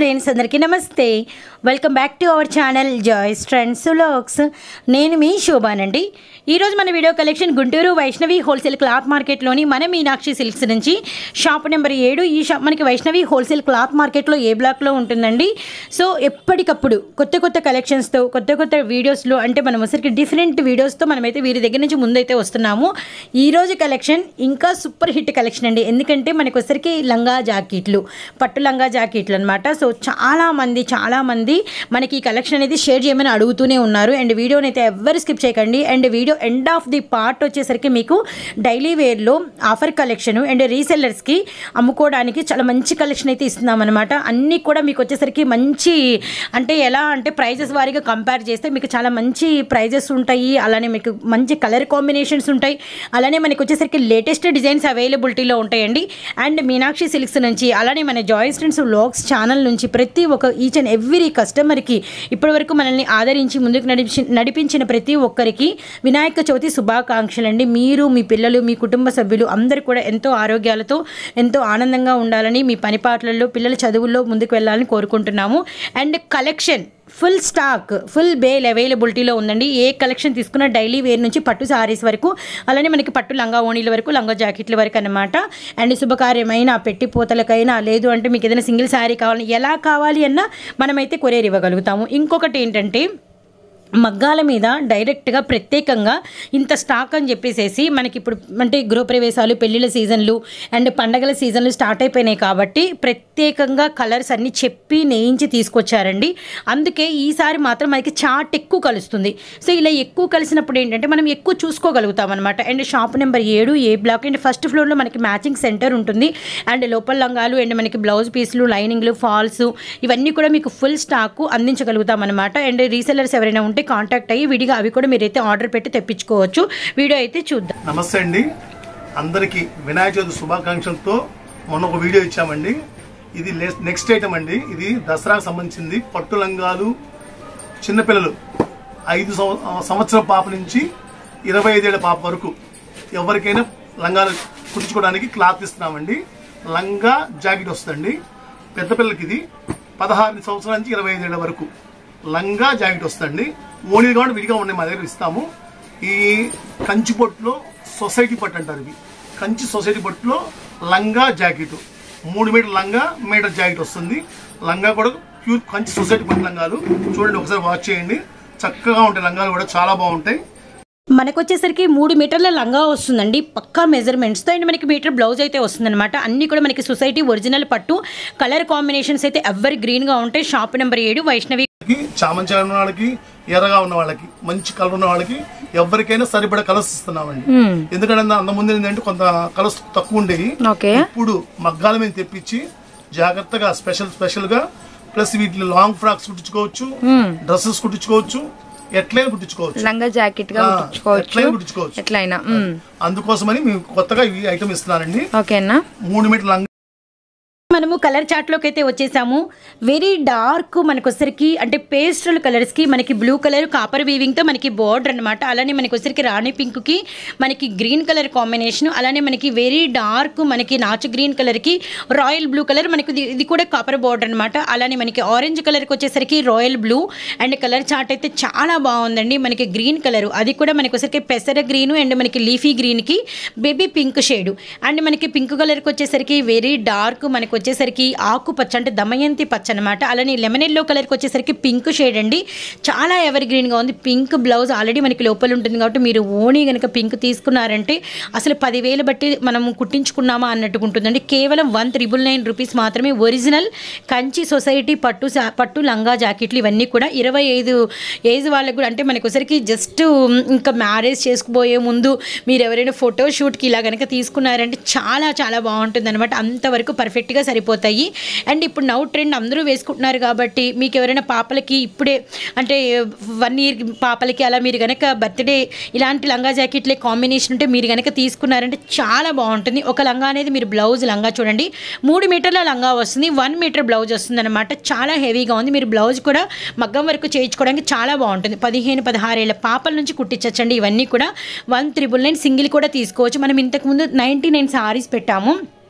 Friends అందరికీ నమస్తే. Welcome back to our channel Joys Trends Vlogs. నేను మీ శోభానండి. ఈరోజు మన video collection Guntur Vaishnavi wholesale cloth మార్కెట్లోని మన మీనాక్షి సిల్క్స్ నుంచి షాప్ నెంబర్ 7. ఈ షాప్ మనకి వైష్ణవి హోల్సేల్ క్లాత్ మార్కెట్లో ఏ బ్లాక్లో ఉంటుందండి. సో ఎప్పటికప్పుడు కొత్త కొత్త కలెక్షన్స్తో కొత్త కొత్త వీడియోస్లో అంటే మనం ఒకసారికి డిఫరెంట్ వీడియోస్తో మనమైతే వీరి దగ్గర నుంచి ముందైతే వస్తున్నాము. ఈరోజు కలెక్షన్ ఇంకా సూపర్ హిట్ కలెక్షన్ అండి. ఎందుకంటే మనకు ఒకసారికి లంగా జాకెట్లు, పట్టు లంగా జాకెట్లు అనమాట. సో చాలామంది మనకి ఈ కలెక్షన్ అనేది షేర్ చేయమని అడుగుతూనే ఉన్నారు. అండ్ వీడియోని అయితే ఎవరు స్కిప్ చేయకండి. And video end of the part వచ్చేసరికి మీకు డైలీ వేర్లో ఆఫర్ కలెక్షన్ అండ్ రీసెల్లర్స్కి అమ్ముకోవడానికి చాలా మంచి కలెక్షన్ అయితే ఇస్తున్నాం అనమాట. అన్నీ కూడా మీకు వచ్చేసరికి మంచి అంటే ఎలా అంటే ప్రైజెస్ వారీగా కంపేర్ చేస్తే మీకు చాలా మంచి ప్రైజెస్ ఉంటాయి. అలానే మీకు మంచి కలర్ కాంబినేషన్స్ ఉంటాయి. అలానే మనకి వచ్చేసరికి లేటెస్ట్ డిజైన్స్ అవైలబిలిటీలో ఉంటాయండి. అండ్ మీనాక్షి సిల్క్స్ నుంచి అలానే మన జాయ్స్ ట్రెండ్స్ వ్లాగ్స్ ఛానల్ నుంచి ప్రతి ఒక్క ఈచ్ అండ్ ఎవ్రీ కస్టమర్కి ఇప్పటివరకు మనల్ని ఆదరించి ముందుకు నడిపించిన ప్రతి ఒక్కరికి వినాయక చవితి శుభాకాంక్షలు అండి. మీరు, మీ పిల్లలు, మీ కుటుంబ సభ్యులు అందరూ కూడా ఎంతో ఆరోగ్యాలతో ఎంతో ఆనందంగా ఉండాలని, మీ పనిపాట్లలో పిల్లల చదువుల్లో ముందుకు వెళ్ళాలని కోరుకుంటున్నాము. And collection full stock, full bale అవైలబిలిటీలో ఉందండి. ఏ కలెక్షన్ తీసుకున్న డైలీ వేర్ నుంచి పట్టు సారీస్ వరకు, అలానే మనకి పట్టు లంగా ఓణీల వరకు, లంగా జాకెట్ల వరకు అనమాట. అండ్ శుభకార్యమైన పెట్టిపోతలకైనా లేదు అంటే మీకు ఏదైనా సింగిల్ శారీ కావాలని ఎలా కావాలి అన్నా మనమైతే కొరియర్ ఇవ్వగలుగుతాము. ఇంకొకటి ఏంటంటే మగ్గాల మీద డైరెక్ట్గా ప్రత్యేకంగా ఇంత స్టాక్ అని చెప్పేసేసి మనకి ఇప్పుడు అంటే గృహప్రవేశాలు, పెళ్ళిళ్ళ సీజన్లు అండ్ పండగల సీజన్లు స్టార్ట్ అయిపోయినాయి కాబట్టి ప్రత్యేకంగా కలర్స్ అన్నీ చెప్పి నేయించి తీసుకొచ్చారండి. అందుకే ఈసారి మాత్రం మనకి చాట్ ఎక్కువ కలుస్తుంది. సో ఇలా ఎక్కువ కలిసినప్పుడు ఏంటంటే మనం ఎక్కువ చూసుకోగలుగుతాం అనమాట. And shop number 7 A block. And first ఫ్లోర్లో మనకి మ్యాచింగ్ సెంటర్ ఉంటుంది. అండ్ లోపల లంగాలు అండ్ మనకి బ్లౌజ్ పీసులు, లైనింగ్లు, ఫాల్స్ ఇవన్నీ కూడా మీకు ఫుల్ స్టాక్ అందించగలుగుతాం అనమాట. అండ్ రీసెల్లర్స్ ఎవరైనా ఉంటే కాంటాక్ట్ అయ్యి విడిగా అవి కూడా మీరైతే ఆర్డర్ పెట్టి తెప్పించుకోవచ్చు. వీడియో అయితే చూద్దాం. నమస్తే అండి, అందరికీ వినాయక చవితి శుభాకాంక్షలతో మొన్న ఒక వీడియో ఇచ్చామండి. ఇది నెక్స్ట్ ఐటమ్ అండి. ఇది దసరాకు సంబంధించింది. పట్టు లంగాలు, చిన్నపిల్లలు 5 సంవత్సరాల పాప నుంచి 25 ఏళ్ల పాప వరకు ఎవరికైనా లంగాలు కుట్టించుకోవడానికి క్లాత్ ఇస్తున్నామండి. లంగా జాకెట్ వస్తుందండి. పెద్ద పిల్లలకి ఇది 16 సంవత్సరాల నుంచి 25 ఏళ్ల వరకు లంగా జాకెట్ వస్తుందండి. ఓణీలు కాబట్టి విడిగా ఉన్నాయి, మా దగ్గర ఇస్తాము. ఈ కంచి పట్టులో సొసైటీ పట్టు అంటారు. ఇవి కంచి సొసైటీ పట్టులో లంగా జాకెట్ 3 మీటర్ లంగా, మీటర్ జాకెట్ వస్తుంది. లంగా కూడా ప్యూర్ కంచి సొసైటీ పట్టు లంగాలు. చూడండి, ఒకసారి వాచ్ చేయండి. చక్కగా ఉంటాయి లంగాలు కూడా, చాలా బాగుంటాయి. మనకు వచ్చేసరికి 3 మీటర్ల లంగా వస్తుందండి, పక్కా మెజర్మెంట్స్తో. అండ్ మనకి మీటర్ బ్లౌజ్ అయితే వస్తుందన్నమాట. అన్నీ కూడా మనకి సొసైటీ ఒరిజినల్ పట్టు. కలర్ కాంబినేషన్స్ అయితే ఎవరి గ్రీన్గా ఉంటాయి. Shop number 7 Vaishnavi. చామంతి ఉన్న వాళ్ళకి, ఎర్రగా ఉన్న వాళ్ళకి, మంచి కలర్ ఉన్న వాళ్ళకి ఎవరికైనా సరిపడే కలర్స్ ఇస్తున్నామండి. ఎందుకంటే అంత ముందు ఏంటంటే కొంత కలర్స్ తక్కువ ఉండేవి. ఇప్పుడు మగ్గాల మీద తెప్పించి జాగ్రత్తగా స్పెషల్ గా ప్లస్ వీటిని లాంగ్ ఫ్రాక్స్ కుట్టించుకోవచ్చు, డ్రెస్సెస్ కుట్టించుకోవచ్చు, ఎట్లయినా కుట్టించుకోవచ్చు, లంగా జాకెట్ గా కుట్టించుకోవచ్చు ఎట్లయినా. అందుకోసమని మేము కొత్తగా ఈ ఐటమ్ ఇస్తున్నానండి. ఓకేనా. 3 మీటర్ లంగా. మనము కలర్ చార్ట్లోకి అయితే వచ్చేసాము. వెరీ డార్క్ మనకు వచ్చరికి అంటే పేస్టల్ కలర్స్కి మనకి బ్లూ కలర్ కాపర్ వీవింగ్తో మనకి బోర్డర్ అనమాట. అలానే మనకి వచ్చరికి రాణి పింక్కి మనకి గ్రీన్ కలర్ కాంబినేషన్. అలానే మనకి వెరీ డార్క్ మనకి నాచు గ్రీన్ కలర్కి రాయల్ బ్లూ కలర్ మనకి ఇది కూడా కాపర్ బోర్డర్ అనమాట. అలానే మనకి ఆరెంజ్ కలర్కి వచ్చేసరికి royal blue. And colour chart అయితే చాలా బాగుందండి. మనకి గ్రీన్ కలర్ అది కూడా మనకి వచ్చరికి పెసర గ్రీన్ అండ్ మనకి లీఫీ గ్రీన్కి బేబీ పింక్ షేడ్. అండ్ మనకి పింక్ కలర్కి వచ్చేసరికి వెరీ డార్క్ మనకి వచ్చేసరికి ఆకుపచ్చ అంటే దమయంతి పచ్చ అనమాట. అలానే లెమన్ ఎల్లో కలర్కి వచ్చేసరికి పింక్ షేడ్ అండి. చాలా ఎవర్ గ్రీన్గా ఉంది. పింక్ బ్లౌజ్ ఆల్రెడీ మనకి లోపల ఉంటుంది కాబట్టి మీరు ఓణీ కనుక పింక్ తీసుకున్నారంటే అసలు 10,000 బట్టి మనం కుట్టించుకున్నామా అన్నట్టుగా ఉంటుందండి. కేవలం 1,999 రూపీస్ మాత్రమే. ఒరిజినల్ కంచి సొసైటీ పట్టు లంగా జాకెట్లు ఇవన్నీ కూడా 25 ఏజ్ వాళ్ళకు కూడా అంటే మనకి ఒకసారికి జస్ట్ ఇంకా మ్యారేజ్ చేసుకుపోయే ముందు మీరు ఎవరైనా ఫోటో షూట్కి ఇలా కనుక తీసుకున్నారంటే చాలా బాగుంటుంది అనమాట. అంతవరకు పర్ఫెక్ట్గా సరిపోతాయి. అండ్ ఇప్పుడు నౌ ట్రెండ్ అందరూ వేసుకుంటున్నారు కాబట్టి మీకు ఎవరైనా పాపలకి ఇప్పుడే అంటే 1 ఇయర్ పాపలకి అలా మీరు కనుక బర్త్డే ఇలాంటి లంగా జాకెట్లే కాంబినేషన్ ఉంటే మీరు కనుక తీసుకున్నారంటే చాలా బాగుంటుంది. ఒక లంగా అనేది మీరు బ్లౌజ్ లంగా చూడండి 3 మీటర్ల లంగా వస్తుంది, 1 మీటర్ బ్లౌజ్ వస్తుంది అనమాట. చాలా హెవీగా ఉంది. మీరు బ్లౌజ్ కూడా మగ్గం వరకు చేయించుకోవడానికి చాలా బాగుంటుంది. 15-16 ఏళ్ళ పాపల నుంచి కుట్టించండి. ఇవన్నీ కూడా 1,999 సింగిల్ కూడా తీసుకోవచ్చు. మనం ఇంతకుముందు 99 సారీస్ పెట్టాము.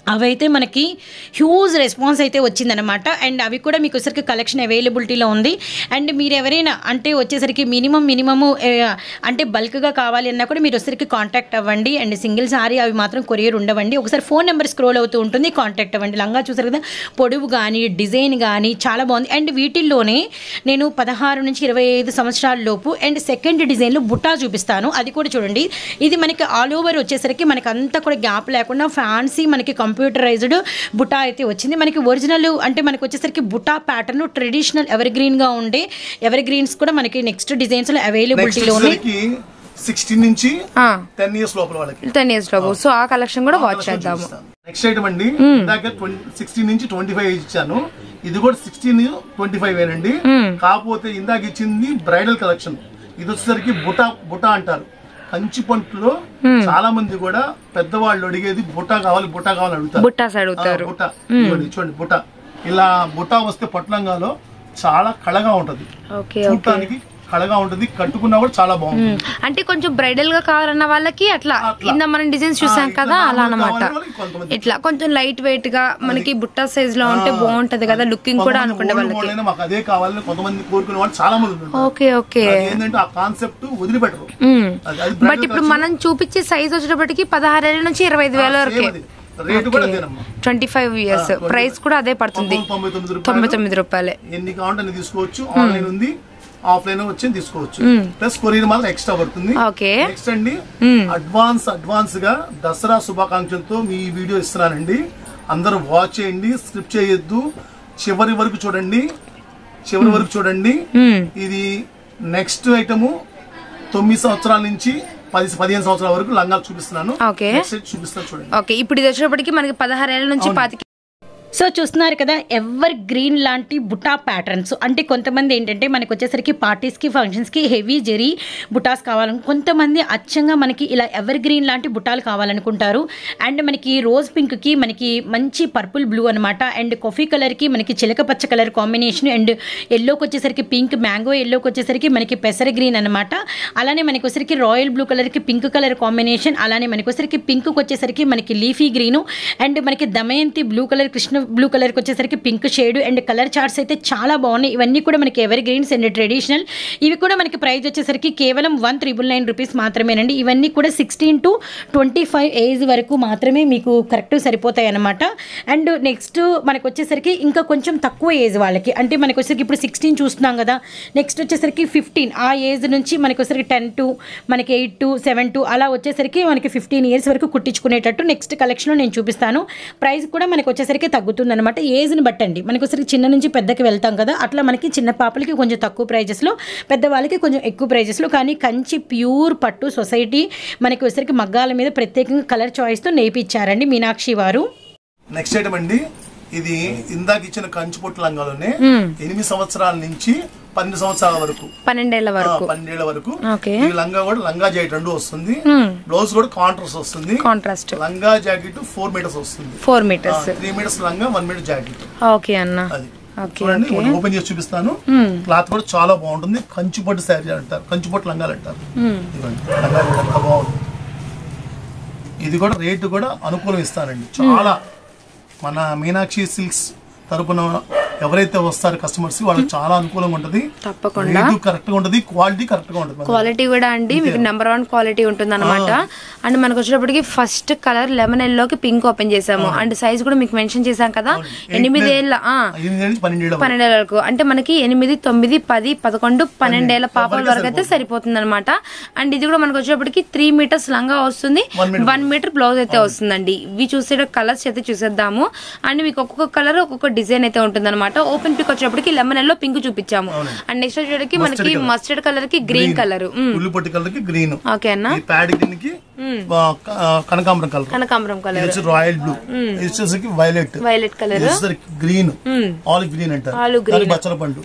అవైతే మనకి హ్యూజ్ రెస్పాన్స్ అయితే వచ్చిందనమాట. అండ్ అవి కూడా మీకు వచ్చేసరికి కలెక్షన్ అవైలబిలిటీలో ఉంది. అండ్ మీరు ఎవరైనా అంటే వచ్చేసరికి మినిమము అంటే బల్క్గా కావాలి అన్నా కూడా మీరు వచ్చేసరికి కాంటాక్ట్ అవ్వండి. అండ్ సింగిల్ సారీ అవి మాత్రం కొరియర్ ఉండవండి. ఒకసారి ఫోన్ నెంబర్ స్క్రోల్ అవుతూ ఉంటుంది, కాంటాక్ట్ అవ్వండి. లంగా చూసారు కదా, పొడవు కానీ డిజైన్ కానీ చాలా బాగుంది. అండ్ వీటిల్లోనే నేను 16 నుంచి 25 సంవత్సరాల లోపు అండ్ సెకండ్ డిజైన్లో బుట్టా చూపిస్తాను. అది కూడా చూడండి. ఇది మనకి ఆల్ ఓవర్ వచ్చేసరికి మనకి అంతా కూడా గ్యాప్ లేకుండా ఫ్యాన్సీ మనకి కంప్యూటరైజ్డ్ బుటా అయితే వచ్చింది. మనకి ఒరిజినల్ అంటే మనకి వచ్చేసరికి బుటా ప్యాటర్న్ ట్రెడిషనల్ ఎవర్ గ్రీన్ గా ఉండే ఎవర్ గ్రీన్స్ కూడా మనకి నెక్స్ట్ డిజైన్స్ లో అవైలబిలిటీలో ఉన్నాయి. 16 నుంచి 10 ఇయర్స్ లోపల వాళ్ళకి 10 ఇయర్స్ లోపు. సో ఆ కలెక్షన్ కూడా వాచ్ చేద్దాము. నెక్స్ట్ ఐటమ్ అండి, ఇందాక 16 నుంచి 25 ఇచ్చాను. ఇది కూడా 16 25 ఏనండి. కాకపోతే ఇందాక ఇచ్చింది బ్రైడల్ కలెక్షన్. ఇది వచ్చేసరికి బుటా అంటారు. కంచి పంటలో చాలా మంది కూడా పెద్దవాళ్ళు అడిగేది బుట్టా కావాలి అడుగుతారు. బుట్టా చూడండి, బుట్టా ఇలా బుట్టా వస్తే పట్లంగాలో చాలా కళగా ఉంటది, చూడటానికి కళగా ఉంటుంది, కట్టుకున్నా కూడా చాలా బాగుంటుంది. అంటే కొంచెం బ్రైడల్ గా కావాలన్న వాళ్ళకి అట్లా కింద మనం డిజైన్స్ చూసాం కదా అలా అన్నమాట. ఇట్లా కొంచెం లైట్ వెయిట్ గా మనకి బుట్టా సైజ్ లో ఉంటే బాగుంటది కదా లుకింగ్ కూడా అనుకునే వాళ్ళకి. మాకు అదే కావాలని కొంతమంది కోరుకునే వాళ్ళు చాలా మంది ఉన్నారు. ఓకే ఏంటంటే ఆ కాన్సెప్ట్ వదిలిపెట్టరు. బట్ ఇప్పుడు మనం చూపించే సైజ్ వచ్చేటప్పటికి 16,000 నుంచి 25,000 వరకే. రేటు కూడా 25 ఇయర్స్. ప్రైస్ కూడా అదే పడుతుంది, 99 రూపాయలే. ఎన్ని కావాలంటే తీసుకోవచ్చు. ఆన్లైన్ ఉంది, ఆఫ్లైన్ వచ్చి తీసుకోవచ్చు. ప్లస్ కొరియర్ మాత్రం ఎక్స్ట్రా పడుతుంది. నెక్స్ట్ అండి, అడ్వాన్స్ గా దసరా శుభాకాంక్షలతో మీ వీడియో ఇస్తున్నానండి. అందరూ వాచ్ చేయండి, స్క్రిప్ట్ చేయొద్దు, చివరి వరకు చూడండి. ఇది నెక్స్ట్ ఐటమ్ 9 సంవత్సరాల నుంచి 15 సంవత్సరాల వరకు లంగాలు చూపిస్తున్నాను. చూపిస్తాను చూడండి. ఓకే, ఇప్పుడు ఇది వచ్చేటప్పటికి మనకి 16 నుంచి 25. సో చూస్తున్నారు కదా, ఎవర్ గ్రీన్ లాంటి బుటా ప్యాటర్న్స్. అంటే కొంతమంది ఏంటంటే మనకు వచ్చేసరికి పార్టీస్కి ఫంక్షన్స్కి హెవీ జెరీ బుటాస్ కావాలని, కొంతమంది అచ్చంగా మనకి ఇలా ఎవర్ గ్రీన్ లాంటి బుటాలు కావాలనుకుంటారు. అండ్ మనకి రోజ్ పింక్కి మనకి మంచి పర్పుల్ బ్లూ అనమాట. అండ్ కాఫీ కలర్కి మనకి చిలక పచ్చ కలర్ కాంబినేషన్. అండ్ ఎల్లోకి వచ్చేసరికి పింక్, మ్యాంగో ఎల్లోకి వచ్చేసరికి మనకి పెసర గ్రీన్ అనమాట. అలానే మనకి వచ్చేసరికి రాయల్ బ్లూ కలర్కి పింక్ కలర్ కాంబినేషన్. అలానే మనకి వచ్చేసరికి పింక్కి వచ్చేసరికి మనకి లీఫీ గ్రీను. అండ్ మనకి Damayanti blue colour, Krishna blue కలర్కి వచ్చేసరికి pink shade. And colour charts అయితే చాలా బాగున్నాయి. ఇవన్నీ కూడా మనకి ఎవర్ గ్రీన్స్ అండ్ ట్రెడిషనల్. ఇవి కూడా మనకి ప్రైస్ వచ్చేసరికి కేవలం 1,999 రూపీస్ మాత్రమేనండి. ఇవన్నీ కూడా 16 to 25 ఏజ్ వరకు మాత్రమే మీకు కరెక్ట్ సరిపోతాయి అనమాట. అండ్ నెక్స్ట్ మనకు వచ్చేసరికి ఇంకా కొంచెం తక్కువ ఏజ్ వాళ్ళకి, అంటే మనకు వచ్చేసరికి ఇప్పుడు 16 చూస్తున్నాం కదా, నెక్స్ట్ వచ్చేసరికి 15 ఆ ఏజ్ నుంచి మనకి వచ్చేసరికి 10 to మనకి 8 to 7 to అలా వచ్చేసరికి మనకి 15 ఇయర్స్ వరకు కుట్టించుకునేటట్టు నెక్స్ట్ కలెక్షన్లో నేను చూపిస్తాను. ప్రైస్ కూడా మనకు వచ్చేసరికి తగ్గుతుంది అనమాట, ఏజ్ని బట్టండి. మనకి వచ్చేసరికి చిన్న నుంచి పెద్దకి వెళ్తాం కదా, అట్లా మనకి చిన్న పాపలకి కొంచెం తక్కువ ప్రైజెస్లో, పెద్దవాళ్ళకి కొంచెం ఎక్కువ ప్రైజెస్లో. కానీ కంచి ప్యూర్ పట్టు సొసైటీ మనకి వచ్చేసరికి మగ్గాల మీద ప్రత్యేకంగా కలర్ చాయిస్తో నేర్పించారండి మీనాక్షి వారు. నెక్స్ట్ ఐటమ్ అండి, ఇది ఇందాక ఇచ్చిన కంచి పొట్టు లంగాలోనే 8 సంవత్సరాల నుంచి 12 సంవత్సరాల వరకు, 12 వరకు ఈ లంగా కూడా లంగా జాకెట్ 2 వస్తుంది. బ్లౌజ్ కూడా కాంట్రాస్ట్ లంగా జాకెట్ 4 మీటర్స్ వస్తుంది. 4 మీటర్స్ 3 మీటర్స్ లంగా 1 మీటర్ జాకెట్. ఓకే అన్న, అది చూడండి, ఓపెన్ చేసి చూపిస్తాను. క్లాత్ కూడా చాలా బాగుంటుంది. కంచి పొట్టు శారీ అంటారు, కంచి పొట్టు లంగాలు అంటారు. బాగుంటుంది. ఇది కూడా రేటు కూడా అనుకూలం ఇస్తానండి. చాలా మన మీనాక్షి సిల్క్స్ తరపున ఎవరైతే వస్తారో కస్టమర్స్ వాళ్ళకి చాలా అనుకూలంగా ఉంటది. తప్పకుండా కరెక్ట్ గా ఉంటది, క్వాలిటీ కరెక్ట్ గా ఉంటది. క్వాలిటీ కూడా అండి మీకు నెంబర్ 1 క్వాలిటీ ఉంటుంది అనమాట. అండ్ మనకు వచ్చేటప్పటికి ఫస్ట్ కలర్ లెమన్ ఎల్లోకి పింక్ ఓపెన్ చేసాము. అండ్ సైజ్ కూడా మీకు మెన్షన్ చేసాం కదా, 8 ఏళ్ళ 12 వరకు. అంటే మనకి 8, 9, 10, 11, 12 ఏళ్ళ పాపల వరకు అయితే సరిపోతుంది అనమాట. అండ్ ఇది కూడా మనకు వచ్చేటప్పటికి 3 మీటర్స్ లంగా వస్తుంది, 1 మీటర్ బ్లౌజ్ అయితే వస్తుందండి. ఇవి చూసే కలర్స్ అయితే చూసేద్దాము. అండ్ మీకు ఒక్కొక్క కలర్ ఒక్కొక్క డిజైన్ అయితే ఉంటుంది అనమాట. ఓపెన్ పిక్ వచ్చేటప్పటికి లెమన్ ఎల్లో పింక్ చూపించాము. అండ్ నెక్స్ట్ వచ్చేటప్పటికి మనకి మస్టర్డ్ కలర్ కి గ్రీన్ కలర్, ఉల్లిపొట్టి కలర్ కి గ్రీన్. ఓకే అన్న, కనకాంబరం colour, royal blue, violet colour, green, olive green అంటారు, బచ్చల పండు,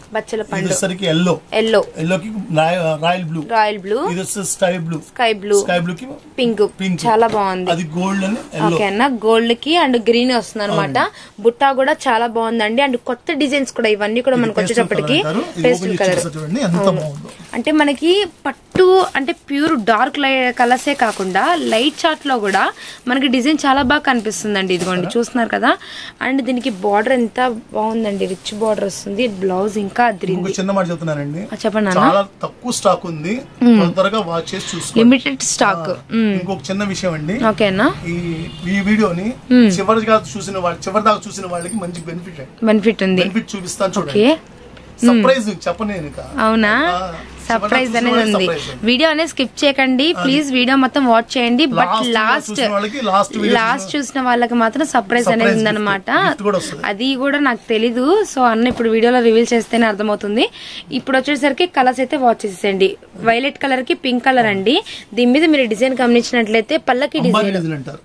ఎల్లోకి రాయల్ బ్లూ, ఇది స్కై బ్లూ కి పింక్. చాలా బాగుంది. అది గోల్డ్ అని. ఓకే అన్న, గోల్డ్ కి అండ్ గ్రీన్ వస్తుంది అనమాట. బుట్టా కూడా చాలా బాగుందండి. అండ్ కొత్త డిజైన్స్ కూడా ఇవన్నీ కూడా మనకు వచ్చేటప్పటికి పేస్టల్ కలర్. అంటే మనకి పట్టు పట్టు అంటే ప్యూర్ డార్క్ కలర్సే కాకుండా లైట్ చార్ట్ లో కూడా మనకి డిజైన్ చాలా బాగా కనిపిస్తుందండి. ఇదిగోండి చూస్తున్నారు కదా. అండ్ దీనికి బార్డర్ ఎంత బాగుందండి, రిచ్ బార్డర్ వస్తుంది. బ్లౌజ్ ఇంకా అదిరింది. చిన్న మాట చెప్తున్నానండి, చెప్పండి. చాలా తక్కువ స్టాక్ ఉంది, త్వరగా వాచ్ చేసి చూసుకోండి. Limited stock. ఇంకొక చిన్న విషయం అండి, ఓకేనా, ఈ వీడియోని చివరి దాకా చూసిన వాళ్ళకి మంచి బెనిఫిట్ ఉంది. బెనిఫిట్ చూపిస్తాను చూడండి. సర్ప్రైజ్ చెప్పను నేను. అవునా, సర్ప్రైజ్ అనేది ఉంది. వీడియో అనేది స్కిప్ చేయకండి ప్లీజ్, వీడియో మొత్తం వాచ్ చేయండి. బట్ లాస్ట్ చూసిన వాళ్ళకి మాత్రం సర్ప్రైజ్ అనేది ఉందన్నమాట. అది కూడా నాకు తెలీదు. సో అన్న ఇప్పుడు వీడియోలో రివీల్ చేస్తేనే అర్థమవుతుంది. ఇప్పుడు వచ్చేసరికి కలర్స్ అయితే వాచ్ చేసేయండి. వైలెట్ కలర్ కి పింక్ కలర్ అండి. దీని మీద మీరు డిజైన్ గమనించినట్లయితే పల్లకి డిజైన్ అంటారు.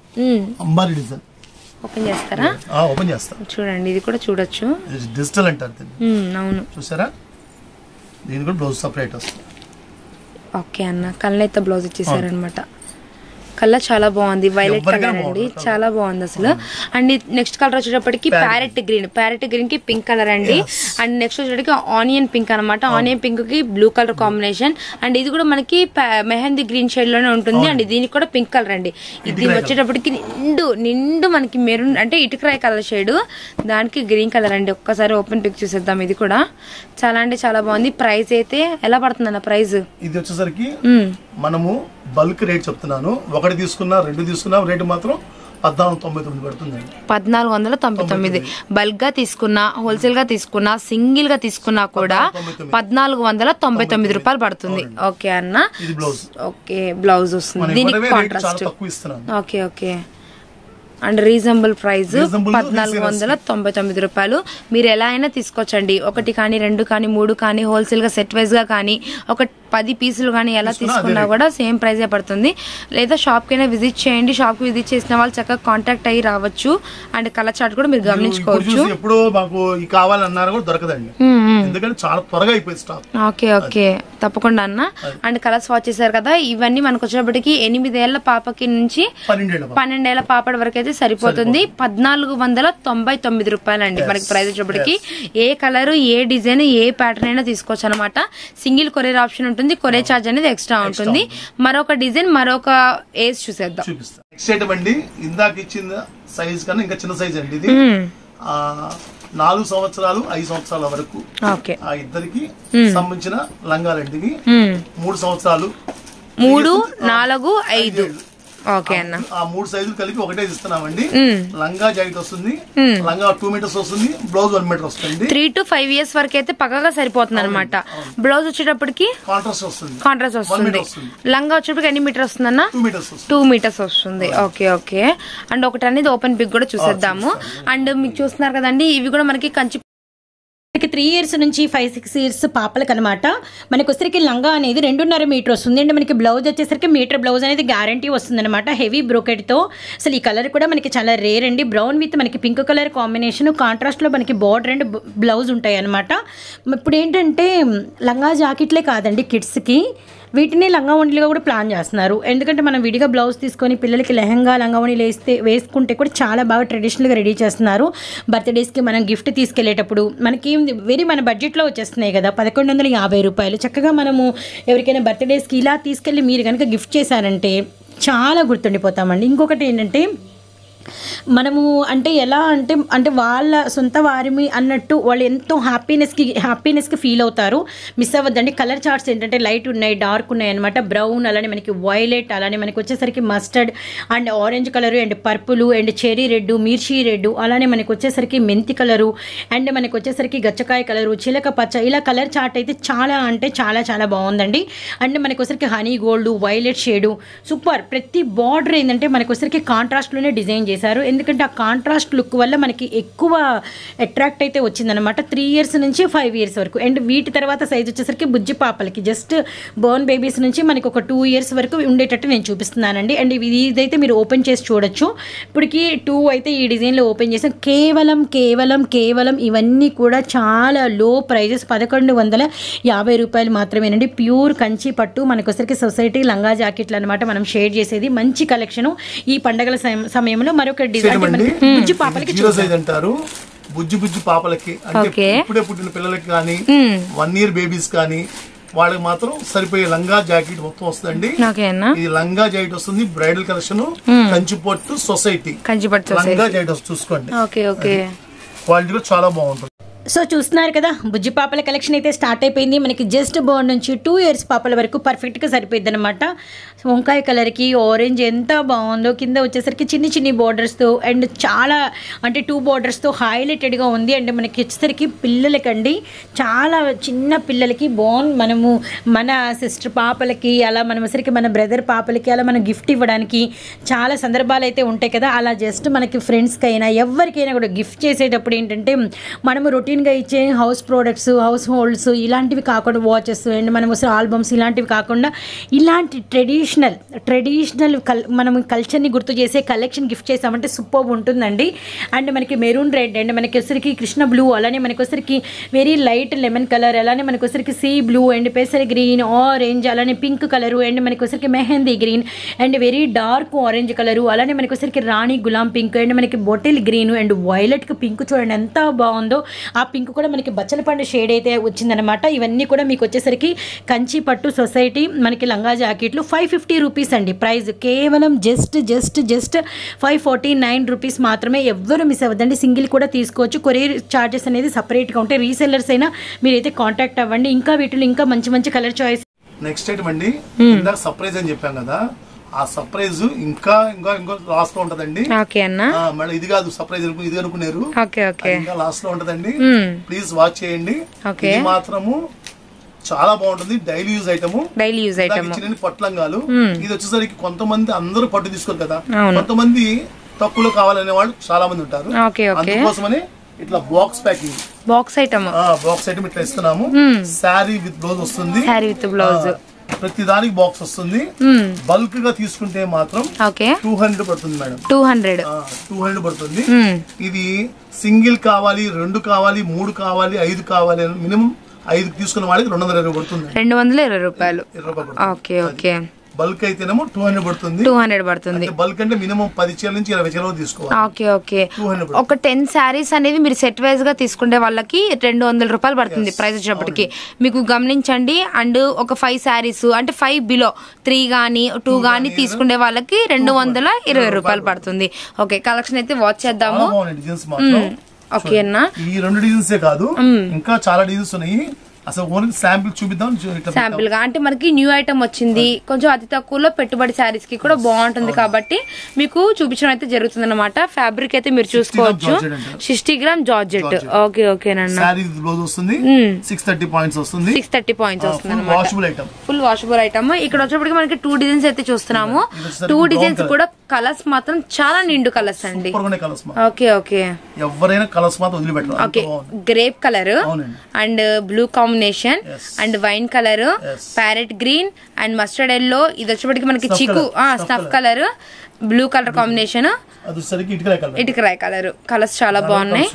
ఓపెన్ చేస్తారా? ఓపెన్ చేస్తా. చూడండి, ఇది కూడా చూడొచ్చు. డిజిటల్ అంటారు. అవును, చూసారా, దీని కూడా బ్లౌజ్ సెపరేట్ వస్తుంది. ఓకే అన్న, కళ్ళైతే బ్లౌజ్ ఇచ్చేసారనమాట. కలర్ చాలా బాగుంది, వైలెట్ కలర్ అండి, చాలా బాగుంది అసలు. అండ్ నెక్స్ట్ కలర్ వచ్చేటప్పటికి ప్యారెట్ గ్రీన్ కి పింక్ కలర్ అండి. అండ్ నెక్స్ట్ వచ్చేటప్పటికి ఆనియన్ పింక్ అనమాట. ఆనియన్ పింక్ కి బ్లూ కలర్ కాంబినేషన్. అండ్ ఇది కూడా మనకి మెహందీ గ్రీన్ షేడ్ లోనే ఉంటుంది. అండ్ దీనికి కూడా పింక్ కలర్ అండి. ఇది వచ్చేటప్పటికి నిండు మనకి మెరూన్ అంటే ఇటుకరాయి కలర్ షేడ్, దానికి గ్రీన్ కలర్ అండి. ఒక్కసారి ఓపెన్ పిక్ చూసేద్దాం. ఇది కూడా చాలా అంటే చాలా బాగుంది. ప్రైస్ అయితే ఎలా పడుతుంది అన్న? ప్రైస్ ఇది వచ్చేసరికి మనము బల్క్ రేట్ చెప్తున్నాను. ఒకటి తీసుకున్నా, రెండు తీసుకున్నా రేటు మాత్రం 1499 పడుతుంది. 1499. బల్క్ గా తీసుకున్నా, హోల్సేల్ గా తీసుకున్నా, సింగిల్ గా తీసుకున్నా కూడా 1499 రూపాయలు పడుతుంది. ఓకే అన్న, ఓకే బ్లౌజ్ వస్తుంది. దీనికి contrast. Okay okay. And reasonable price 1499 రూపాయలు. మీరు ఎలా అయినా తీసుకోవచ్చండి. ఒకటి కానీ, రెండు కానీ, మూడు కానీ, హోల్సేల్ గా సెట్ వైజ్ గా కానీ, ఒక 10 పీసులు కానీ ఎలా తీసుకున్నా కూడా సేమ్ ప్రైజే పడుతుంది. లేదా షాప్ కైనా విజిట్ చేయండి. షాప్ కి విజిట్ చేసిన వాళ్ళు చక్కగా కాంటాక్ట్ అయ్యి రావచ్చు. అండ్ కలర్ చార్ట్ కూడా మీరు గమనించుకోవచ్చు. ఎప్పుడు మాకు కావాలన్నారు కూడా దొరకదండి, ఎందుకంటే చాలా త్వరగా అయిపోయింది స్టాక్. ఓకే ఓకే, తప్పకుండా అన్న. అండ్ కలర్స్ వాచ్ చేశారు కదా. ఇవన్నీ మనకు వచ్చేటప్పటికి 8 ఏళ్ల పాపకి నుంచి 12 ఏళ్ల పాపడి వరకు అయితే సరిపోతుంది. 1499 రూపాయలు అండి మనకి ప్రైస్ వచ్చేటప్పటికి. ఏ కలర్, ఏ డిజైన్, ఏ ప్యాటర్న్ అయినా తీసుకోవచ్చు అనమాట. సింగిల్ కొరియర్ ఆప్షన్ ఉంటుంది. కొరియర్ చార్జ్ అనేది ఎక్స్ట్రా ఉంటుంది. మరొక డిజైన్, మరొక ఏజ్ చూసేద్దాం. నెక్స్ట్ ఐటమ్ అండి, ఇందాక ఇచ్చిన సైజ్ కన్నా ఇంకా చిన్న సైజ్ అండి. ఇది 4 సంవత్సరాలు 5 సంవత్సరాల వరకు ఆ ఇద్దరికి సంబంధించిన లంగాలండి. ఇవి 3 సంవత్సరాలు 3, 4, 5. ఓకే అన్న, ఆ 3 సైజులు కలిపి ఒకటే ఇస్తున్నామండి. లంగా జాకెట్ వస్తుంది, లంగా 2 మీటర్స్ వస్తుంది, బ్లౌజ్ 1 మీటర్ వస్తుంది. 3 to 5 years వరకు అయితే పక్కగా సరిపోతుంది అనమాట. బ్లౌజ్ వచ్చేటప్పటికి కాంట్రాస్ట్ వస్తుంది. లంగా వచ్చేటప్పటికి ఎన్ని మీటర్ వస్తుంది అన్న? 2 మీటర్స్ వస్తుంది. Okay okay. అండ్ ఒకటి అనేది ఓపెన్ పిక్ కూడా చూసేద్దాము. అండ్ మీకు చూస్తున్నారు కదండి, ఇవి కూడా మనకి కంచి 3 years నుంచి 5-6 years పాపలకు అనమాట. మనకు వచ్చేసరికి లంగా అనేది 2.5 మీటర్ వస్తుంది. అంటే మనకి బ్లౌజ్ వచ్చేసరికి మీటర్ బ్లౌజ్ అనేది గ్యారంటీ వస్తుంది అనమాట. హెవీ బ్రోకెట్తో. అసలు ఈ కలర్ కూడా మనకి చాలా రేర్ అండి. బ్రౌన్ విత్ మనకి పింక్ కలర్ కాంబినేషన్, కాంట్రాస్ట్లో మనకి బార్డర్ అండ్ బ్లౌజ్ ఉంటాయి అనమాట. ఇప్పుడు ఏంటంటే లంగా జాకెట్లే కాదండి, కిడ్స్కి వీటిని లంగా ఓణీలుగా కూడా ప్లాన్ చేస్తున్నారు. ఎందుకంటే మనం విడిగా బ్లౌజ్ తీసుకొని పిల్లలకి లెహంగా లంగా ఓణీలు వేసుకుంటే కూడా చాలా బాగా ట్రెడిషనల్గా రెడీ చేస్తున్నారు. బర్త్డేస్కి మనం గిఫ్ట్ తీసుకెళ్లేటప్పుడు మనకి మన బడ్జెట్లో వచ్చేస్తున్నాయి కదా, 1150 రూపాయలు. చక్కగా మనము ఎవరికైనా బర్త్డేస్కి ఇలా తీసుకెళ్ళి మీరు కనుక గిఫ్ట్ చేశారంటే చాలా గుర్తుండిపోతామండి. ఇంకొకటి ఏంటంటే మనము అంటే ఎలా అంటే వాళ్ళ సొంత వారిమి అన్నట్టు వాళ్ళు ఎంతో హ్యాపీనెస్కి ఫీల్ అవుతారు. మిస్ అవ్వద్దండి. కలర్ చార్ట్స్ ఏంటంటే లైట్ ఉన్నాయి, డార్క్ ఉన్నాయి అనమాట. బ్రౌన్, అలానే మనకి వైలెట్, అలానే మనకి వచ్చేసరికి mustard and orange colour and purple and cherry red, మిర్చి రెడ్, అలానే మనకి వచ్చేసరికి మెంతి కలరు అండ్ మనకి వచ్చేసరికి గచ్చకాయ కలరు, చిలక పచ్చ, ఇలా కలర్ చార్ట్ అయితే చాలా అంటే చాలా చాలా బాగుందండి. అండ్ మనకి వచ్చేసరికి honey gold, violet shade, super. ప్రతి బార్డర్ ఏంటంటే మనకి వచ్చేసరికి కాంట్రాస్ట్లోనే డిజైన్ చేశారు. ఎందుకంటే ఆ కాంట్రాస్ట్ లుక్ వల్ల మనకి ఎక్కువ అట్రాక్ట్ అయితే వచ్చిందనమాట. 3 years నుంచి 5 years వరకు. అండ్ వీటి తర్వాత సైజ్ వచ్చేసరికి బుజ్జి పాపలకి జస్ట్ బోర్న్ బేబీస్ నుంచి మనకి ఒక 2 years వరకు ఉండేటట్టు నేను చూపిస్తున్నానండి. అండ్ ఇదైతే మీరు ఓపెన్ చేసి చూడొచ్చు. ఇప్పటికి 2 అయితే ఈ డిజైన్లో ఓపెన్ చేసాం. కేవలం ఇవన్నీ కూడా చాలా లో ప్రైజెస్, 1150 రూపాయలు మాత్రమేనండి. ప్యూర్ కంచి పట్టు మనకు వచ్చరికి సొసైటీ లంగా జాకెట్లు అనమాట మనం షేర్ చేసేది. మంచి కలెక్షన్ ఈ పండగల సమయంలో. మరొక డిజైన్ బుజ్జి పాపలకి అంటారు. బుజ్జి పాపలకి అంటే ఇప్పుడే పుట్టిన పిల్లలకి కానీ 1 year బేబీస్ కానీ వాళ్ళకి మాత్రం సరిపోయే లంగా జాకెట్ మొత్తం వస్తుందండి. ఇది లంగా జాకెట్ వస్తుంది, బ్రైడల్ కలెక్షన్, కంచిపట్టు సొసైటీ లంగా జాకెట్ వస్తుంది. చూసుకోండి, క్వాలిటీ కూడా చాలా బాగుంటుంది. సో చూస్తున్నారు కదా, బుజ్జి పాపల కలెక్షన్ అయితే స్టార్ట్ అయిపోయింది. మనకి జస్ట్ బోర్న్ నుంచి 2 years పాపల వరకు పర్ఫెక్ట్గా సరిపోయింది అనమాట. వంకాయ కలర్కి ఆరెంజ్ ఎంత బాగుందో, కింద వచ్చేసరికి చిన్ని చిన్ని బోర్డర్స్తో అండ్ చాలా అంటే 2 bordersతో హైలైటెడ్గా ఉంది. అండ్ మనకి వచ్చేసరికి పిల్లలకండి, చాలా చిన్న పిల్లలకి మనము మన సిస్టర్ పాపలకి అలా మనం వచ్చేసరికి మన బ్రదర్ పాపలకి అలా మనం గిఫ్ట్ ఇవ్వడానికి చాలా సందర్భాలు అయితే ఉంటాయి కదా. అలా జస్ట్ మనకి ఫ్రెండ్స్కి అయినా ఎవరికైనా కూడా గిఫ్ట్ చేసేటప్పుడు ఏంటంటే మనము రొటీన్గా ఇచ్చే హౌస్ ప్రోడక్ట్స్, హౌస్ హోల్డ్స్ ఇలాంటివి కాకుండా, వాచెస్ అండ్ మనం వస్తే ఆల్బమ్స్ ఇలాంటివి కాకుండా ఇలాంటి ట్రెడిషనల్ మనం కల్చర్ని గుర్తు చేసే కలెక్షన్ గిఫ్ట్ చేసామంటే సూపర్ ఉంటుందండి. అండ్ మనకి మెరూన్ రెడ్ అండ్ మనకి వచ్చరికి కృష్ణ బ్లూ, అలానే మనకి వచ్చరికి వెరీ లైట్ లెమన్ కలర్, అలానే మనకి వచ్చరికి సీ బ్లూ అండ్ పెసర్ గ్రీన్, ఆరెంజ్, అలానే పింక్ కలరు అండ్ మనకి వచ్చరికి mehndi green and very dark orange colour, అలానే మనకి వచ్చరికి రాణి గులాం పింక్ అండ్ మనకి బొటిల్ గ్రీన్ అండ్ వైలెట్కి పింక్ చూడండి ఎంత బాగుందో. ఆ పింక్ కూడా మనకి బచ్చల పండు షేడ్ అయితే వచ్చిందనమాట. ఇవన్నీ కూడా మీకు వచ్చేసరికి కంచి పట్టు సొసైటీ మనకి లంగా జాకెట్లు 550 రూపీస్ అండి. ప్రైస్ కేవలం జస్ట్ 549 రూపీస్ మాత్రమే. ఎవ్వరు మిస్ అవ్వద్దండి, సింగిల్ కూడా తీసుకోవచ్చు. కొరియర్ ఛార్జెస్ అనేది సపరేట్గా ఉంటాయి. రీసెల్లర్స్ అయినా మీరైతే కాంటాక్ట్ అవ్వండి. ఇంకా వీటిలో ఇంకా మంచి కలర్ చాయిస్. నెక్స్ట్ ఐటమ్ అండి, ఇందాక సర్ప్రైజ్ అని చెప్పాం కదా, ఆ సర్ప్రైజ్ ఇంకా లాస్ట్ లో ఉంటదండి. మేడం ఇది కాదు సర్ప్రైజ్, ఇది అనుకున్నారు, ఇంకా లాస్ట్ లో ఉంటదండి. ప్లీజ్ వాచ్ చేయండి. ఇది మాత్రము చాలా బాగుంటుంది. డైలీ యూజ్ ఐటమ్, పట్లంగాలు. ఇది వచ్చేసరికి కొంతమంది అందరూ పట్టు తీసుకోరు కదా, కొంతమంది తక్కువలో కావాలనే వాళ్ళు చాలా మంది ఉంటారు. అందుకోసమని ఇట్లా బాక్స్ ప్యాకింగ్, బాక్స్ ఐటమ్ ఇట్లా ఇస్తున్నాము. శారీ విత్ బ్లౌజ్ వస్తుంది, ప్రతి దానికి బాక్స్ వస్తుంది. బల్క్ గా తీసుకుంటే మాత్రం 200 పడుతుంది మేడం. 200 పడుతుంది. ఇది సింగిల్ కావాలి, 2 కావాలి, 3 కావాలి, 5 కావాలి, మినిమం 5 తీసుకున్న వాళ్ళకి 220 పడుతుంది. 220 రూపాయలు. బల్క్ అయితేనేమో 200 పడుతుంది. బల్క్ అంటే మినిమం 10 చీరల నుంచి 20 చీరలు తీసుకోవాలి. ఒక 10 శారీస్ అనేవి మీరు సెట్ వైజ్ గా తీసుకునే వాళ్ళకి 200 రూపాయలు పడుతుంది ప్రైస్ వచ్చేటప్పటికి. మీకు గమనించండి. అండ్ ఒక 5 శారీస్ అంటే 5 బిలో 3 గానీ 2 గానీ తీసుకునే వాళ్ళకి 220 రూపాయలు పడుతుంది. ఓకే, కలెక్షన్ అయితే వాచ్ చేద్దాము. ఓకే అన్న, ఈ 2 డిజైన్స్ కాదు, ఇంకా చాలా డిజైన్స్ ఉన్నాయి. అసలు ఓన్లీ శాంపిల్ చూపిద్దాం. శాంపిల్ గా అంటే మనకి న్యూ ఐటమ్ వచ్చింది, కొంచెం అతి తక్కువలో పెట్టుబడి శారీస్ కి కూడా బాగుంటుంది కాబట్టి మీకు చూపించడం అయితే జరుగుతుంది అనమాట. ఫ్యాబ్రిక్ అయితే మీరు చూసుకోవచ్చు, 60 గ్రామ్ జార్జెట్. ఓకేనన్నా. 630 పాయింట్స్ వస్తుంది. 630 పాయింట్స్ వస్తుంది అనమాట. Full washable item. ఇక్కడ వచ్చేప్పటికి మనకి 2 డిజైన్స్ అయితే చూస్తున్నాము. 2 డిజైన్స్ కూడా కలర్స్ మాత్రం చాలా నిండు కలర్స్ అండి. ఓకే ఎవరైనా కలర్స్ మాత్రం వదిలిపెట్టరు. Okay, grape colour and blue combination and wine colour, parrot green and mustard yellow. ఇది వచ్చేప్పటికి మనకి చిక్కు snuff colour, blue colour combination, ఇటుకరాయ్ కలర్. కలర్స్ చాలా బాగున్నాయి.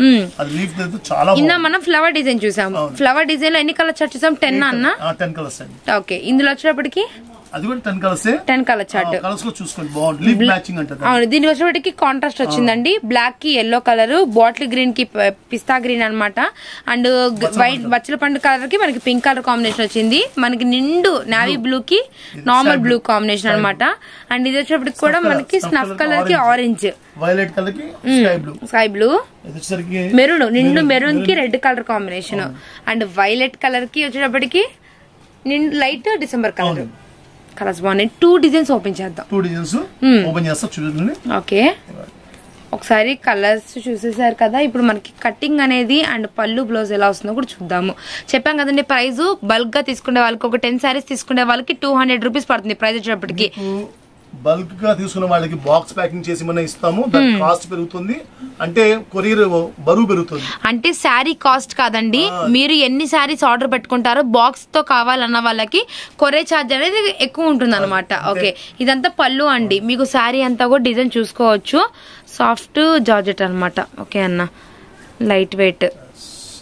ఇన్నా మనం ఫ్లవర్ డిజైన్ చూసాము. ఫ్లవర్ డిజైన్ లో ఎన్ని కలర్స్ చూసాం? 10 అన్న. ఓకే, ఇందులో వచ్చేటప్పటికి అది కూడా 10 కలర్స్. 10 colour chart. కలర్స్ లో చూసుకోండి, బాగుంది. లీఫ్ మ్యాచింగ్ అంటారు. అవును, దీనికి వచ్చేటికి కాంట్రాస్ట్ వచ్చిందండి. బ్లాక్ కి ఎల్లో కలర్, బాటిల్ గ్రీన్ కి పిస్తా గ్రీన్ అన్నమాట. అండ్ వైట్ బచ్చల పండు కలర్ కి మనకి పింక్ కలర్ కాంబినేషన్ వచ్చింది. మనకి నిండు నావీ బ్లూ కి నార్మల్ బ్లూ కాంబినేషన్ అన్నమాట. అండ్ ఇది వచ్చేప్పటికి కూడా మనకి స్నఫ్ కలర్ కి ఆరెంజ్, వైలెట్ కలర్ కి స్కై బ్లూ, మెరూన్, నిండు మెరూన్ కి red colour combination. And violet colour కి వచ్చేటప్పటికి నిండు లైట్ డిసెంబర్ కలర్. కలర్స్ బాగున్నాయి. 2 డిజైన్స్ ఓపెన్ చేద్దాం. 2 డిజైన్స్ ఓపెన్ చేస్తా చూడండి. ఓకే, ఒకసారి కలర్స్ చూసేసారు కదా. ఇప్పుడు మనకి కటింగ్ అనేది అండ్ పళ్ళు బ్లౌజ్ ఎలా వస్తుందో కూడా చూద్దాము. చెప్పాం కదండి, ప్రైస్ బల్క్ గా తీసుకునే వాళ్ళకి, ఒక 10 శారీస్ తీసుకునే వాళ్ళకి 200 రూపీస్ పడుతుంది ప్రైస్ వచ్చేటప్పటికి. బల్క్ గా తీసుకున్న వాళ్ళకి బాక్స్ ప్యాకింగ్ చేసి మనం ఇస్తాము. దాని కాస్ట్ పెరుగుతుంది, అంటే కొరియర్ బరువు పెరుగుతుంది. అంటే శారీ కాస్ట్ కాదండి, మీరు ఎన్ని శారీస్ ఆర్డర్ పెట్టుకుంటారో బాక్స్ తో కావాలన్న వాళ్ళకి కొరియర్ ఛార్జ్ అనేది ఎక్కువ ఉంటుంది అనమాట. ఓకే, ఇదంతా పళ్ళు అండి. మీకు శారీ అంతా కూడా డిజైన్ చూసుకోవచ్చు. సాఫ్ట్ జార్జెట్ అనమాట. ఓకే అన్న, లైట్ వెయిట్.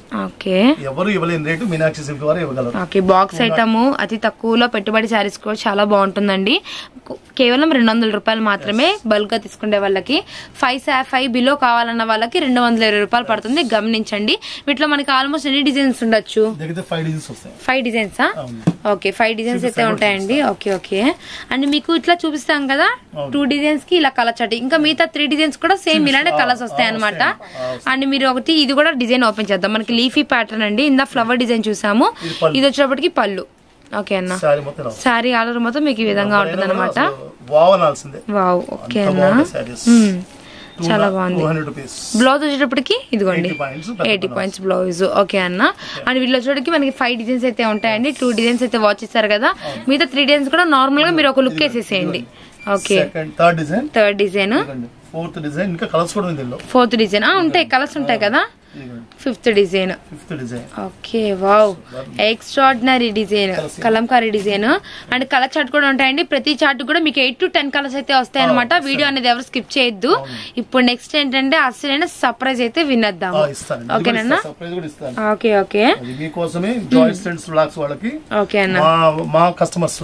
ఓకే, ఎవరు ఇవ్వలేని రేటు మీనాక్షి సిల్క్ వారు ఇవ్వగలరు. ఓకే, బాక్స్ ఐటమ్ అతి తక్కువలో పెట్టుబడి శారీస్ కూడా చాలా బాగుంటుందండి. కేవలం 200 రూపాయలు మాత్రమే. బల్క్ గా తీసుకునే వాళ్ళకి 5 బిలో కావాలన్న వాళ్ళకి 220 రూపాయలు పడుతుంది. గమనించండి. వీటిలో మనకి ఆల్మోస్ట్ ఎన్ని డిజైన్స్ ఉండొచ్చు? 5 డిజైన్సా? ఓకే, 5 డిజైన్స్ అయితే ఉంటాయండి. Okay okay. అండ్ మీకు ఇట్లా చూపిస్తాం కదా 2 డిజైన్స్ కి ఇలా కలర్ చార్ట్, ఇంకా మిగతా 3 డిజైన్స్ కూడా సేమ్ ఇలానే కలర్స్ వస్తాయి అనమాట. అండ్ మీరు ఒకటి ఇది కూడా డిజైన్ ఓపెన్ చేద్దాం. మనకి లీఫీ ప్యాటర్న్ అండి. ఇందా ఫ్లవర్ డిజైన్ చూసాము. ఇది వచ్చేటప్పటికి పళ్ళు. ఓకే అన్న, సారీ ఆర్డర్ మొత్తం మీకు ఈ విధంగా ఉంటుంది అనమాట. వావ్, ఓకే అన్న, చాలా బాగుంది. బ్లౌజ్ వచ్చేటప్పటికి ఇదిగోండి 80 పాయింట్స్ బ్లౌజ్. ఓకే అన్న. అండ్ వీళ్ళు వచ్చేటప్పటికి మనకి 5 డిజైన్స్ అయితే ఉంటాయండి. 2 డిజైన్స్ అయితే వాచ్ చేస్తారు కదా. మిగతా 3 డిజైన్స్ కూడా నార్మల్ గా మీరు ఒక లుక్ వేసేసేయండి. Okay, third design, fourth design ఉంటాయి, కలర్స్ ఉంటాయి కదా. Fifth design. Okay, wow, extraordinary design, kalamkari design. And colour chart కూడా ఉంటాయండి. ప్రతి చార్ట్ కూడా మీకు 8 to 10 కలర్స్ అయితే వస్తాయి అనమాట. వీడియో అనేది ఎవరు స్కిప్ చేయొద్దు. ఇప్పుడు నెక్స్ట్ ఏంటంటే అసలైన సర్ప్రైజ్ అయితే వినేద్దాము. ఓకేనా? Okay okay. ఓకే అన్న, మా కస్టమర్స్,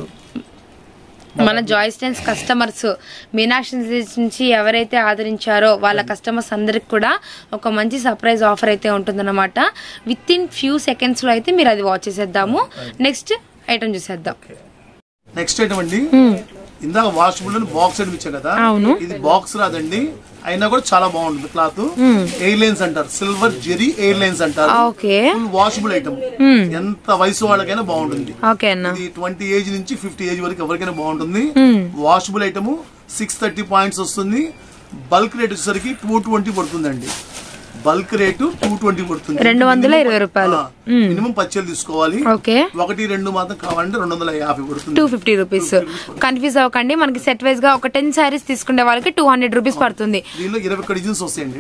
మన జాయ్ స్టైన్స్ కస్టమర్స్ మీనాక్షి నుంచి ఎవరైతే ఆదరించారో వాళ్ళ కస్టమర్స్ అందరికి కూడా ఒక మంచి సర్ప్రైజ్ ఆఫర్ అయితే ఉంటుందన్నమాట. విత్ ఇన్ ఫ్యూ సెకండ్స్ లో అయితే మీరు అది వాచ్ చేసేద్దాము. నెక్స్ట్ ఐటమ్ చూసేద్దాం. నెక్స్ట్ ఐటమ్ అండి, ఇందాక వాషబుల్ బాక్స్ ఐటమ్ ఇచ్చా కదా, ఇది బాక్స్ రాదండి, అయినా కూడా చాలా బాగుంటుంది. క్లాత్ ఎయిర్ లైన్స్ అంటారు, సిల్వర్ జెరీ ఎయిర్ లైన్స్ అంటారు. ఫుల్ వాషబుల్ ఐటమ్, ఎంత వయసు వాళ్ళకైనా బాగుంటుంది. ఇది 20 ఏజ్ నుంచి 50 ఏజ్ వరకు ఎవరికైనా బాగుంటుంది. వాషబుల్ ఐటమ్, 630 పాయింట్స్ వస్తుంది. బల్క్ రేట్ వచ్చేసరికి 220 పడుతుందండి. బల్క్ రేటు 220 పడుతుంది, 220 రూపాయలు. మినిమం 10 చీరలు తీసుకోవాలి. 1-2 మాత్రం కావాలంటే 250 పడుతుంది, 250 రూపీస్. కన్ఫ్యూజ్ అవ్వకండి. మనకి సెట్ వైజ్ గా ఒక 10 సారీస్ తీసుకునే వాళ్ళకి 200 రూపీస్ పడుతుంది. దీనిలో 21 డిజైన్స్ వస్తాయండి.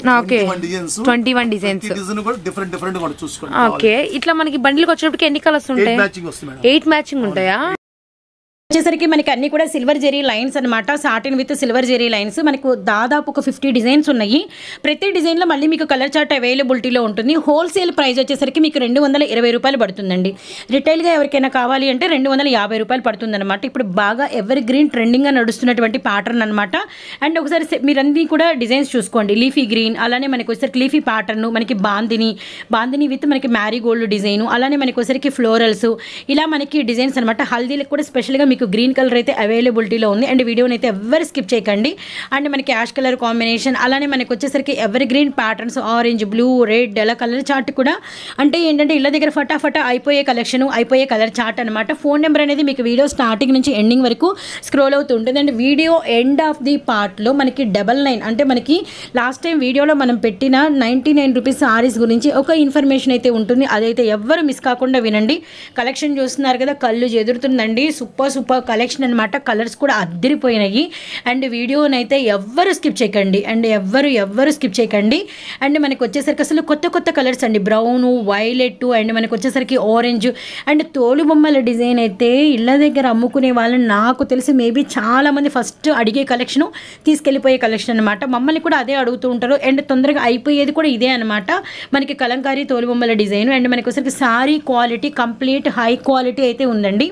21 డిజైన్స్ కూడా డిఫరెంట్ డిఫరెంట్ కూడా చూసుకోండి. ఓకే, ఇట్లా మనకి బండిల్కి వచ్చేటప్పటికి ఎన్ని కలర్స్ ఉంటాయి? 8 మ్యాచింగ్ ఉంటాయా? వచ్చేసరికి మనకి అన్ని కూడా సిల్వర్ జెరీ లైన్స్ అనమాట. Satin with silver zari lines. మనకు దాదాపు ఒక 50 డిజైన్స్ ఉన్నాయి. ప్రతి డిజైన్లో మళ్ళీ మీకు కలర్ చార్ట్ అవైలబిలిటీలో ఉంటుంది. హోల్సేల్ ప్రైస్ వచ్చేసరికి మీకు 220 రూపాయలు పడుతుందండి. రిటైల్గా ఎవరికైనా కావాలి అంటే 250 రూపాయలు పడుతుంది అనమాట. ఇప్పుడు బాగా ఎవర్ గ్రీన్ ట్రెండింగ్గా నడుస్తున్నటువంటి ప్యాటర్న్ అనమాట. అండ్ ఒకసారి మీరన్నీ కూడా డిజైన్స్ చూసుకోండి. లీఫీ గ్రీన్, అలానే మనకి వచ్చేసరికి లీఫీ ప్యాటర్న్, మనకి బాందిని విత్ మనకి మ్యారీగోల్డ్ డిజైన్, అలానే మనకి వచ్చేసరికి ఫ్లోరల్స్, ఇలా మనకి డిజైన్స్ అనమాట. హల్దీలకు కూడా స్పెషల్గా మీకు గ్రీన్ కలర్ అయితే అవైలబిలిటీలో ఉంది. అండ్ వీడియోని అయితే ఎవరు స్కిప్ చేయకండి. అండ్ మనకి యాష్ కలర్ కాంబినేషన్, అలానే మనకి వచ్చేసరికి evergreen patterns, orange, blue, red, అలా కలర్ చార్ట్ కూడా. అంటే ఏంటంటే ఇళ్ళ దగ్గర ఫటాఫటా అయిపోయే కలెక్షన్, అయిపోయే కలర్ చార్ట్ అనమాట. ఫోన్ నెంబర్ అనేది మీకు వీడియో స్టార్టింగ్ నుంచి ఎండింగ్ వరకు స్క్రోల్ అవుతూ ఉంటుంది. And video end of the పార్ట్లో మనకి 99 అంటే మనకి లాస్ట్ టైం వీడియోలో మనం పెట్టిన 99 రూపీస్ సారీస్ గురించి ఒక ఇన్ఫర్మేషన్ అయితే ఉంటుంది. అదైతే ఎవ్వరు మిస్ కాకుండా వినండి. కలెక్షన్ చూస్తున్నారు కదా, కళ్ళు ఎదురుతుందండి. సూపర్ కలెక్షన్ అనమాట. కలర్స్ కూడా అద్దరిపోయినాయి. అండ్ వీడియోనైతే ఎవ్వరు స్కిప్ చేయకండి. అండ్ ఎవ్వరు స్కిప్ చేయకండి. అండ్ మనకి వచ్చేసరికి అసలు కొత్త కలర్స్ అండి. బ్రౌను, వైలెట్, అండ్ మనకి వచ్చేసరికి ఆరెంజ్. అండ్ తోలు బొమ్మల డిజైన్ అయితే ఇళ్ళ దగ్గర అమ్ముకునే వాళ్ళని నాకు తెలిసి మేబీ చాలామంది ఫస్ట్ అడిగే కలెక్షన్, తీసుకెళ్ళిపోయే కలెక్షన్ అనమాట. మమ్మల్ని కూడా అదే అడుగుతూ ఉంటారు. అండ్ తొందరగా అయిపోయేది కూడా ఇదే అనమాట. మనకి కలంకారీ తోలు బొమ్మల డిజైన్. అండ్ మనకి వచ్చేసరికి sari quality complete high quality అయితే ఉందండి.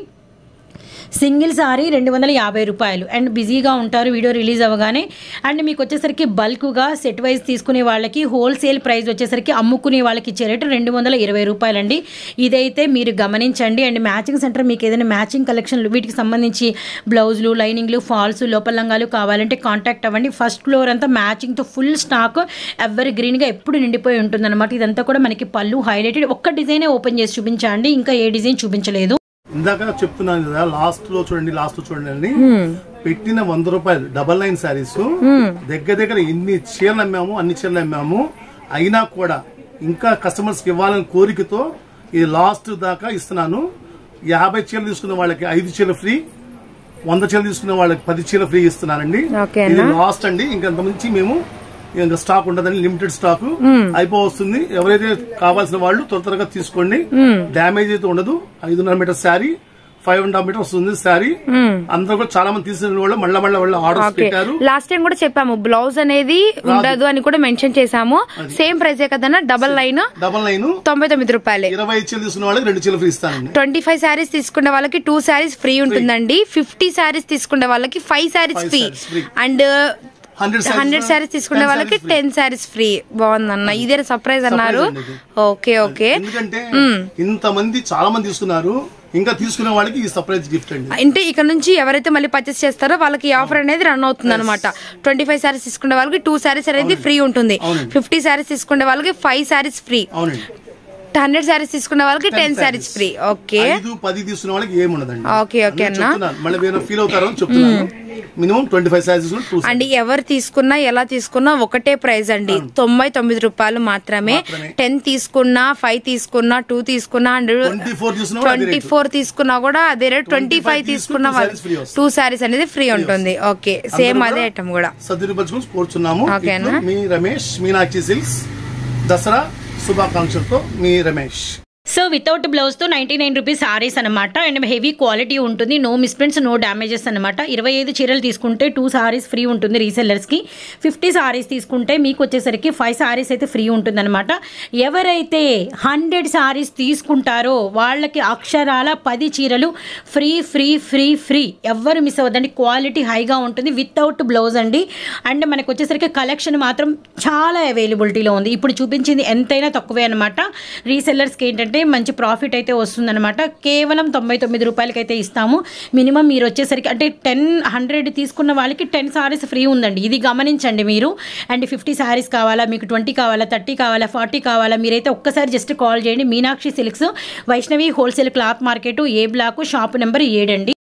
సింగిల్ సారీ 250 రూపాయలు. అండ్ బిజీగా ఉంటారు వీడియో రిలీజ్ అవ్వగానే. అండ్ మీకు వచ్చేసరికి బల్క్గా సెట్ వైజ్ తీసుకునే వాళ్ళకి హోల్సేల్ ప్రైస్ వచ్చేసరికి అమ్ముకునే వాళ్ళకి ఇచ్చే రేటు 220 రూపాయలండి. ఇదైతే మీరు గమనించండి. అండ్ మ్యాచింగ్ సెంటర్ మీకు ఏదైనా మ్యాచింగ్ కలెక్షన్లు వీటికి సంబంధించి బ్లౌజులు, లైనింగ్లు, ఫాల్స్, లోపల లంగాలు కావాలంటే కాంటాక్ట్ అవ్వండి. ఫస్ట్ ఫ్లోర్ అంతా మ్యాచింగ్తో ఫుల్ స్టాక్ ఎవర్ గ్రీన్గా ఎప్పుడు నిండిపోయి ఉంటుందన్నమాట. ఇదంతా కూడా మనకి పళ్ళు హైలైటెడ్. ఒక్క డిజైనే ఓపెన్ చేసి చూపించండి, ఇంకా ఏ డిజైన్ చూపించలేదు. ఇందాక చెప్తున్నాను కదా, లాస్ట్ లో చూడండి పెట్టిన 100 రూపాయలు 99 శారీస్ దగ్గర ఎన్ని చీరలు అమ్మాము, అన్ని చీరలు అమ్మాము. అయినా కూడా ఇంకా కస్టమర్స్ కి ఇవ్వాలని కోరికతో ఇది లాస్ట్ దాకా ఇస్తున్నాను. 50 చీరలు తీసుకున్న వాళ్ళకి 5 చీరలు ఫ్రీ, 100 చీరలు తీసుకున్న వాళ్ళకి 10 చీరలు ఫ్రీ ఇస్తున్నానండి. ఇది లాస్ట్ అండి. ఇంకంత మించి మేము ఇంకా స్టాక్ ఉండదని, లిమిటెడ్ స్టాక్ అయిపోవస్తుంది. ఎవరైతే కావాల్సిన వాళ్ళు త్వరగా తీసుకోండి. డ్యామేజ్ అయితే ఉండదు. 5.5 మీటర్ శారీ, 5.5 మీటర్ వస్తుంది శారీ. అందరూ కూడా చాలా మంది తీసుకున్న వాళ్ళు మళ్ళీ వాళ్ళు ఆర్డర్స్ పెట్టారు. లాస్ట్ టైం కూడా చెప్పాము బ్లౌజ్ అనేది ఉండదు అని కూడా మెన్షన్ చేసాము. సేమ్ ప్రైస్ కదన్నా, డబల్ లైన్ 99 రూపాయలు. 20 చీరలు తీసుకున్న వాళ్ళకి 2 చీరలు ఫ్రీ ఇస్తానండి. 25 శారీస్ తీసుకునే వాళ్ళకి 2 శారీస్ ఫ్రీ ఉంటుందండి. 50 శారీస్ తీసుకునే వాళ్ళకి 5 శారీస్ ఫ్రీ. అండ్ 100 శారీస్ తీసుకునే వాళ్ళకి 10 శారీస్ ఫ్రీ. బాగుందన్న, ఇదే సర్ప్రైజ్ అన్నారు. ఓకే ఓకే, ఎందుకంటే ఇంత మంది చాలా మంది తీసుకున్నారు, ఇంకా తీసుకునే వాళ్ళకి ఈ సర్ప్రైజ్ గిఫ్ట్ అండి. అంటే ఇక్కడ నుంచి ఎవరైతే మళ్ళీ పర్చేస్ చేస్తారో వాళ్ళకి ఈ ఆఫర్ అనేది రన్ అవుతుంది అనమాట. 25 శారీస్ తీసుకునే వాళ్ళకి 2 శారీస్ అనేది ఫ్రీ ఉంటుంది. 50 శారీస్ తీసుకునే వాళ్ళకి 5 శారీస్ ఫ్రీ. 100 శారీస్ తీసుకునే వాళ్ళకి 10 శారీస్ ఫ్రీ. ఓకే, 10 తీసుకునే వాళ్ళకి ఏముండదండి. ఓకే ఓకే అన్న, మళ్ళీ వేరే ఫీల్ అవుతారని చెప్తున్నాను. మినిమం 25 శారీస్ అండి. ఎవరు తీసుకున్నా ఎలా తీసుకున్నా ఒకటే ప్రైస్ అండి, 99 రూపాయలు మాత్రమే. 10 తీసుకున్నా, 5 తీసుకున్నా, 2 తీసుకున్నా, 24 తీసుకున్నా కూడా అదే రేట్. 25 తీసుకున్న 2 శారీస్ అనేది ఫ్రీ ఉంటుంది. ఓకే, సేమ్ అదే ఐటమ్ కూడా సద్వినియోగపరచుకొని కోరుచున్నాము. ఓకేనా, మీ రమేష్, మీనాక్షి సిల్క్స్. దసరా శుభాకాంక్షలతో మీ రమేష్. సో వితౌట్ బ్లౌజ్తో 99 రూపీస్ సారీస్ అనమాట. అండ్ హెవీ క్వాలిటీ ఉంటుంది, నో మిస్ప్రింట్స్, నో డ్యామేజెస్ అనమాట. 25 చీరలు తీసుకుంటే 2 సారీస్ ఫ్రీ ఉంటుంది రీసెల్లర్స్కి. 50 సారీస్ తీసుకుంటే మీకు వచ్చేసరికి 5 సారీస్ అయితే ఫ్రీ ఉంటుంది అనమాట. ఎవరైతే 100 సారీస్ తీసుకుంటారో వాళ్ళకి అక్షరాల 10 చీరలు ఫ్రీ ఫ్రీ ఫ్రీ ఫ్రీ. ఎవ్వరు మిస్ అవ్వద్దండి, క్వాలిటీ హైగా ఉంటుంది, వితౌట్ బ్లౌజ్ అండి. అండ్ మనకు వచ్చేసరికి కలెక్షన్ మాత్రం చాలా అవైలబిలిటీలో ఉంది. ఇప్పుడు చూపించింది ఎంతైనా తక్కువే అనమాట. రీసెల్లర్స్కి ఏంటంటే మంచి ప్రాఫిట్ అయితే వస్తుందన్నమాట. కేవలం 99 రూపాయలకి అయితే ఇస్తాము. మినిమం మీరు వచ్చేసరికి అంటే 100 తీసుకున్న వాళ్ళకి 10 సారీస్ ఫ్రీ ఉందండి, ఇది గమనించండి మీరు. అండ్ 50 సారీస్ కావాలా, మీకు 20 కావాలా, 30 కావాలా, 40 కావాలా, మీరైతే ఒక్కసారి జస్ట్ కాల్ చేయండి. Meenakshi silks, Vaishnavi wholesale cloth market, A block, shop number 7 అండి.